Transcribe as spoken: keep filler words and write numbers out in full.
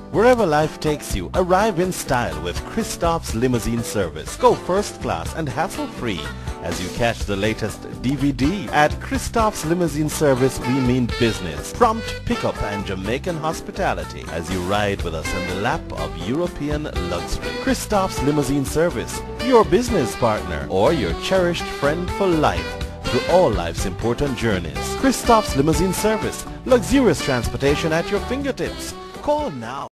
Wherever life takes you, arrive in style with Christophe's limousine service. Go first class and hassle-free as you catch the latest D V D. At Christophe's limousine service, we mean business, prompt pickup and Jamaican hospitality as you ride with us in the lap of European luxury. Christophe's limousine service, your business partner or your cherished friend for life through all life's important journeys. Christophe's limousine service, luxurious transportation at your fingertips. Call now.